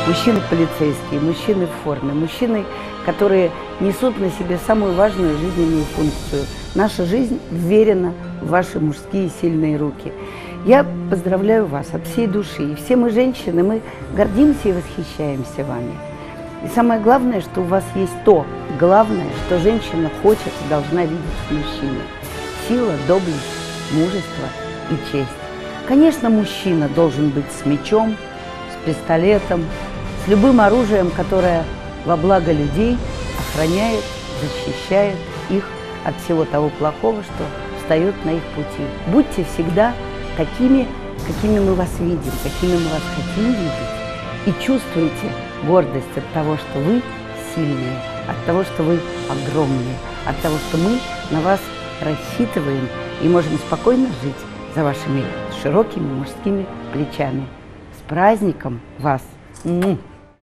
Мужчины полицейские, мужчины в форме, мужчины, которые несут на себе самую важную жизненную функцию. Наша жизнь вверена в ваши мужские сильные руки. Я поздравляю вас от всей души. И все мы, женщины, мы гордимся и восхищаемся вами. И самое главное, что у вас есть то главное, что женщина хочет и должна видеть в мужчине. Сила, доблесть, мужество и честь. Конечно, мужчина должен быть с мечом, с пистолетом, с любым оружием, которое во благо людей охраняет, защищает их от всего того плохого, что встает на их пути. Будьте всегда такими, какими мы вас видим, какими мы вас хотим видеть. И чувствуйте гордость от того, что вы сильные, от того, что вы огромные, от того, что мы на вас рассчитываем и можем спокойно жить за вашими широкими мужскими плечами. С праздником вас!